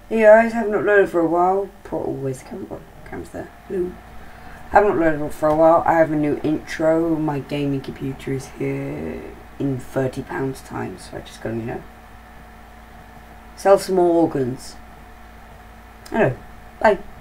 Hey guys, haven't uploaded for a while. Always camera's there. Hello. Haven't uploaded for a while. I have a new intro. My gaming computer is here in £30 time, so I just gotta, sell some more organs. Hello. Bye.